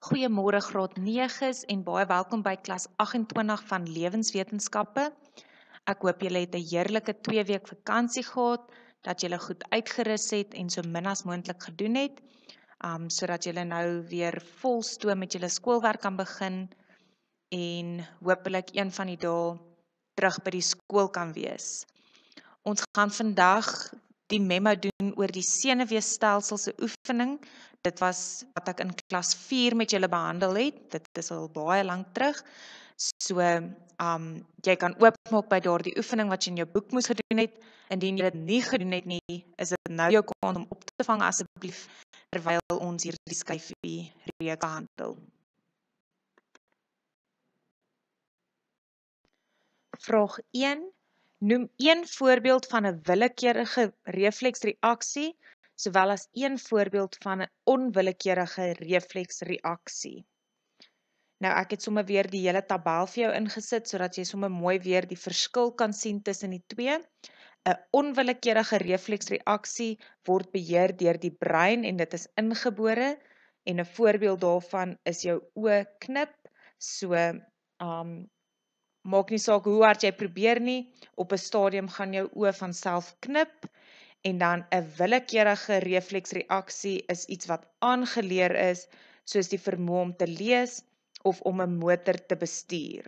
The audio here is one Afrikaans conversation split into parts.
Goeiemôre graad 9's en baie welkom by klas 28 van lewenswetenskappe. Ek hoop julle het 'n heerlike 2-week vakansie gehad, dat julle goed uitgerus het en so min as moontlik gedoen het, sodat julle nou weer vol stoom met julle skoolwerk kan begin en hopelik een van die dae terug by die skool kan wees. Ons gaan vandag die memo doen oor die senuweestelsel se oefening. Dit was wat ek in klas 4 met julle behandel het. Dit is al baie lank terug. So, jy kan oopmaak by daardie oefening wat jy in jou boek moes gedoen het. Indien jy dit nie gedoen het nie, is dit nou jou kans om op te vang asseblief terwyl ons hierdie skyfie reeks behandel. Vraag 1. Noem een voorbeeld van 'n willekeurige refleksreaksie, sowel as een voorbeeld van 'n onwillekeurige refleksreaksie. Nou ek het sommer weer die hele tabel vir jou ingesit, sodat jy sommer mooi weer die verskil kan sien tussen die twee. 'n Onwillekeurige refleksreaksie word beheer deur die brein en dit is ingebore, en 'n voorbeeld daarvan is jou oë knip, so maak nie saak hoe hard jy probeer nie, op 'n stadium gaan jou oë van self knip, en dan 'n willekeurige refleksreaksie is iets wat aangeleer is, soos die vermoë om te lees of om 'n motor te bestuur.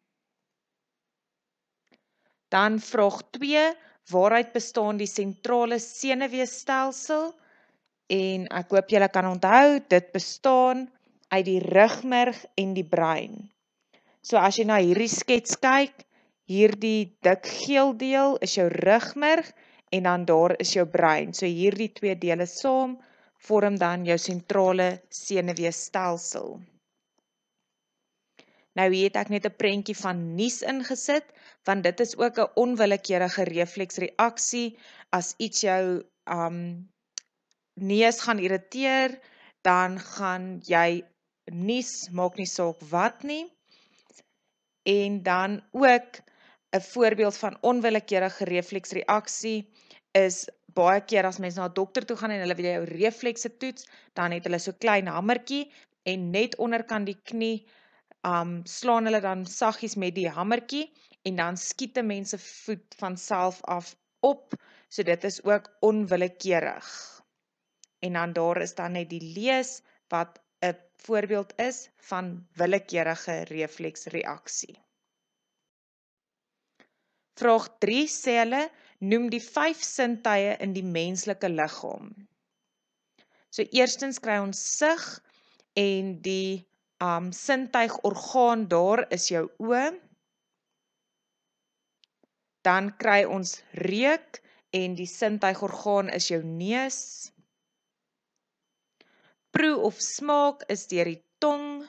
Dan vraag 2, waaruit bestaan die sentrale senuweestelsel? En ek hoop julle kan onthou, dit bestaan uit die rugmerg en die brein. So as jy na hierdie skets kyk, hierdie dik geel deel is jou rugmerg en dan daar is jou brein. So hierdie twee dele saam vorm dan jou sentrale senuweestelsel. Nou hier het ek net 'n prentjie van nies ingesit, want dit is ook 'n onwillekeurige refleksreaksie. As iets jou neus gaan irriteer, dan gaan jy nies, maak nie saak wat nie. En dan ook 'n voorbeeld van onwillekeurige refleksreaksie is baie keer as mens na 'n dokter toe gaan en hulle wil jou reflekse toets, dan het hulle so klein hamertjie en net onderkant die knie slaan hulle dan saggies met die hamertjie en dan skiet 'n mens se voet van self af op, so dit is ook onwillekeurig. En dan daar is dan net die lees wat 'n voorbeeld is van willekeurige refleksreaksie. Vraag 3 sê hulle, noem die 5 sintuie in die menslike liggaam. So eerstens kry ons sig en die sintuigorgaan daar is jou oë. Dan kry ons reuk en die sintuigorgaan is jou neus. Proe of smaak is deur die tong.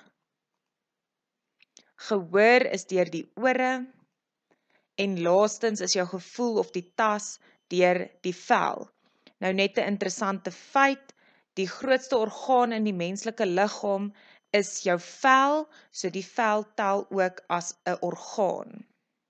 Gehoor is deur die ore. En laastens is jou gevoel of die tas deur die vel. Nou net 'n interessante feit, die grootste orgaan in die menslike liggaam is jou vel, so die vel tel ook as 'n orgaan.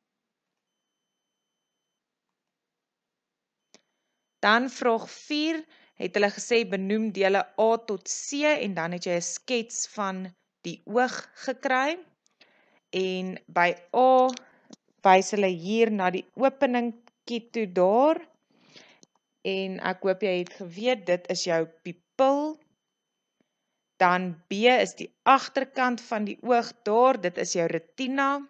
Dan vraag 4 het hulle gesê benoem dele A tot C en dan het jy 'n skets van die oog gekry. En by A wys hulle hier na die openingkie toe daar. En ek hoop jy het geweet, dit is jou pupil. Dan B is die agterkant van die oog daar, dit is jou retina.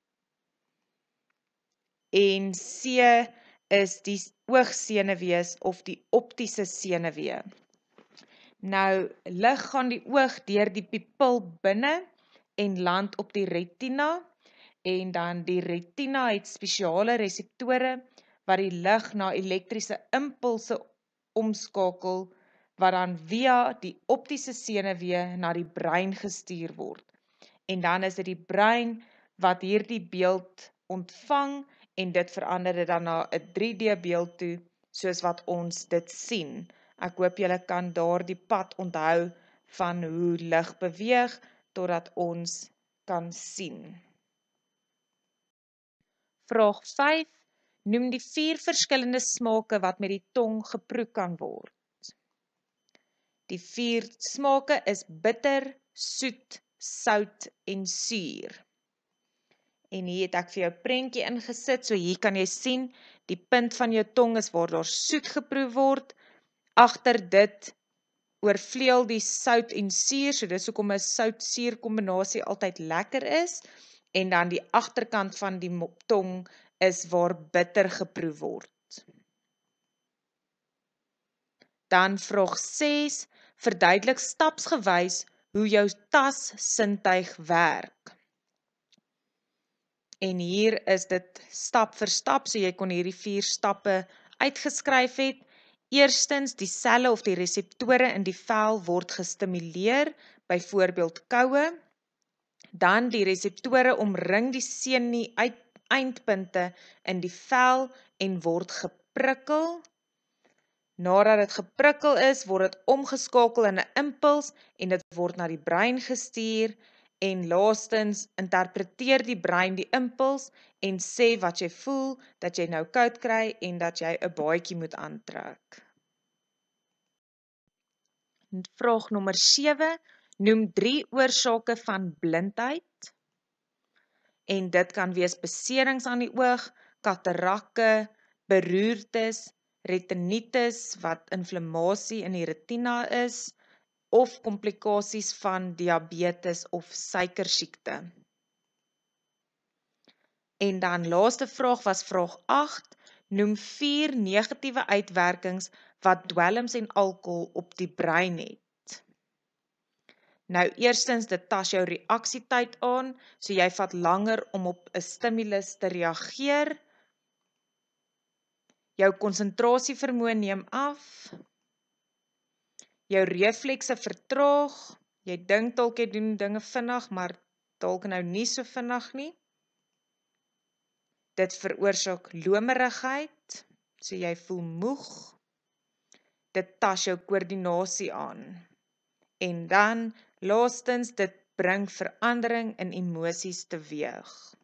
En C is die oogsenuwees of die optiese senuwee. Nou, lig gaan die oog deur die pupil binne en land op die retina. En dan die retina het spesiale reseptore wat die lig na elektriese impulse omskakel, wat dan via die optiese senuwee na die brein gestuur word. En dan is dit die brein wat hierdie beeld ontvang en dit verander dit dan na 'n 3D beeld toe, soos wat ons dit sien. Ek hoop julle kan daardie pad onthou van hoe lig beweeg, totdat ons kan sien. Vraag 5. Noem die 4 verskillende smake wat met die tong geproe kan word. Die 4 smake is bitter, soet, sout en suur. En hier het ek vir jou prentjie ingesit, so hier kan jy sien, die punt van jou tong is waar daar soet geproe word, agter dit oorvleuel die sout en suur, so dis hoekom 'n sout-suur kombinasie altyd lekker is, en dan die agterkant van die tong is waar bitter geproe word. Dan vraag 6, verduidelik stapsgewys hoe jou tassintuig werk. En hier is dit stap vir stap, so jy kon hierdie 4 stappe uitgeskryf het. Eerstens, die selle of die reseptore in die vel word gestimuleer, byvoorbeeld koue. Dan die reseptore omring die senuieindpunte in die vel en word geprikkel. Nadat dit geprikkel is, word dit omgeskakel in 'n impuls en dit word na die brein gestuur. En laastens, interpreteer die brein die impuls en sê wat jy voel, dat jy nou koud kry en dat jy 'n baadjie moet aantrek. Vraag nommer 7, noem 3 oorsake van blindheid. En dit kan wees beserings aan die oog, katarakke, beroertes, retinitis wat inflammasie in die retina is, of komplikasies van diabetes of suikersiekte. En dan laaste vraag was vraag 8, noem 4 negatiewe uitwerkings wat dwelms en alkohol op die brein het. Nou eerstens, dit tas jou reaksietyd aan, so jy vat langer om op 'n stimulus te reageer. Jou konsentrasievermoë neem af. Jou reflekse vertraag. Jy dink dalk jy doen dinge vinnig, maar dalk nou nie so vinnig nie. Dit veroorsaak lomerigheid, so jy voel moeg. Dit tas jou koördinasie aan. En dan, laastens, dit bring verandering in emosies teweeg.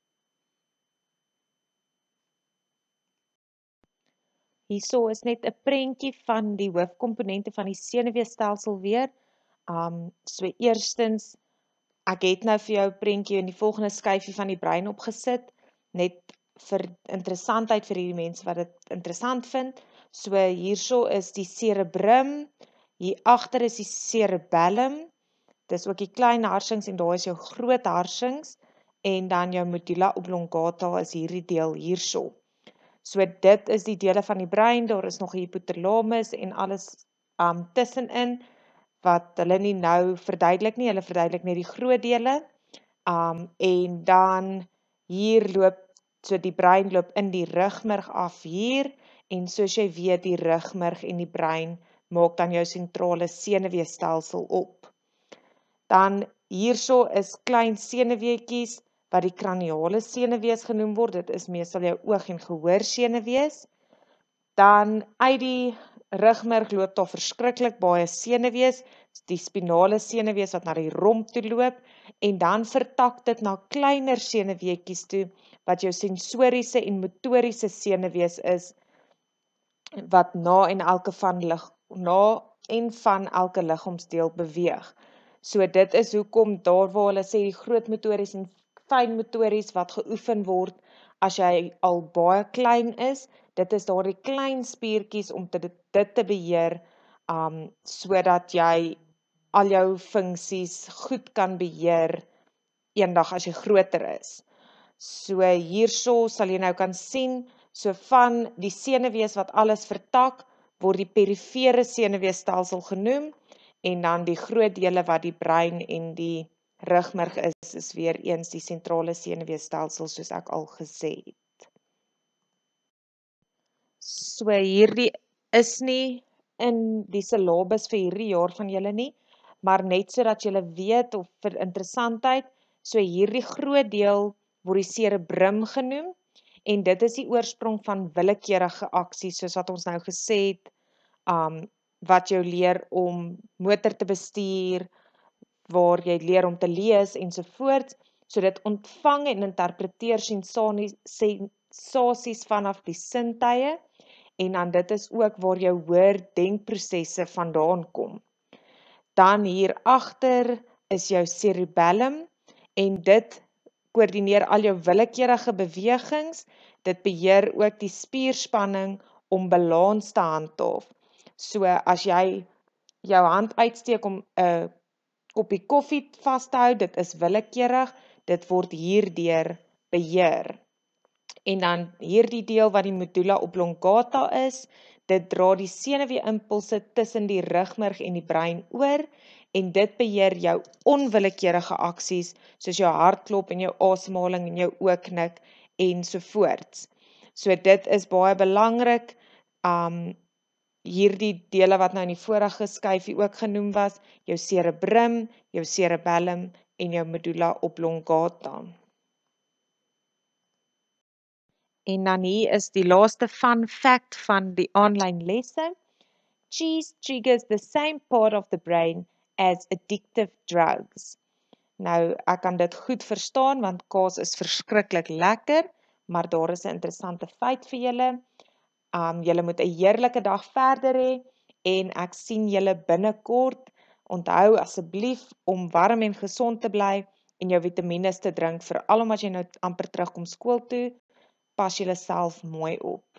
Hierso is net 'n prentjie van die hoofkomponente van die senuweestelsel weer. So eerstens, ek het nou vir jou 'n prentjie in die volgende skyfie van die brein opgesit, net vir interessantheid vir hierdie mense wat dit interessant vind. So hierso is die cerebrum, hier agter is die cerebellum, dis ook die klein harsings en daar is jou groot harsings, en dan jou medulla oblongata is hierdie deel hierso. So dit is die dele van die brein, daar is nog die hypothalamus en alles tussenin, wat hulle nie nou verduidelik nie, hulle verduidelik net die groot dele. En dan hier loop, so die brein loop in die rugmerg af hier, en soos jy weet, die rugmerg en die brein maak dan jou sentrale senuweestelsel op. Dan hierso is klein senuweetjies, wat die kraniale senuwees genoem word, dit is meestal jou oog- en gehoorsenuwees. Dan uit die rugmerg loop daar verskriklik baie senuwees, die spinale senuwees wat na die romp toe loop, en dan vertak dit na kleiner senuweetjies toe, wat jou sensoriese en motoriese senuwees is, wat na en van elke liggaamsdeel beweeg. So dit is hoekom daar waar hulle sê die groot motories en fyn motories wat geoefen word as jy al baie klein is, dit is daar die klein spiertjies om dit te beheer, sodat jy al jou funksies goed kan beheer eendag as jy groter is. So hierso sal jy nou kan sien, so van die senuwees wat alles vertak, word die perifere senuweestelsel genoem, en dan die groot dele wat die brein en die rugmerg is weer eens die sentrale senuweestelsel, soos ek al gesê het. So hierdie is nie in die syllabus vir hierdie jaar van julle nie, maar net sodat julle weet, of vir interessantheid, so hierdie groot deel word die cerebrum genoem, en dit is die oorsprong van willekeurige aksies, soos wat ons nou gesê het, wat jou leer om motor te bestuur, waar jy leer om te lees, ensovoorts, so dit ontvang en interpreteer sensasies vanaf die sintuie, en dan dit is ook waar jou hoor denkprosesse vandaan kom. Dan hier agter is jou cerebellum en dit koördineer al jou willekeurige bewegings. Dit beheer ook die spierspanning om balans te handhaaf. So as jy jou hand uitsteek om 'n koppie koffie vas te hou, dit is willekeurig, dit word hierdeur beheer. En dan hierdie deel wat die medulla oblongata is, dit dra die senuweeimpulse tussen die rugmerg en die brein oor en dit beheer jou onwillekeurige aksies soos jou hartklop en jou asemhaling en jou oogknik ensovoorts. So dit is baie belangrik. Hierdie dele wat nou in die vorige skyfie ook genoem was, jou cerebrum, jou cerebellum en jou medulla oblongata. En dan hier is die laaste fun fact van die aanlyn lesse. Cheese triggers the same part of the brain as addictive drugs. Nou, ek kan dit goed verstaan want kaas is verskriklik lekker, maar daar is 'n interessante feit vir julle. Julle moet 'n heerlike dag verder hê en ek sien julle binnekort. Onthou asseblief om warm en gesond te bly en jou vitamiene te drink, veral omdat jy nou amper terugkom skool toe. Pas julleself mooi op.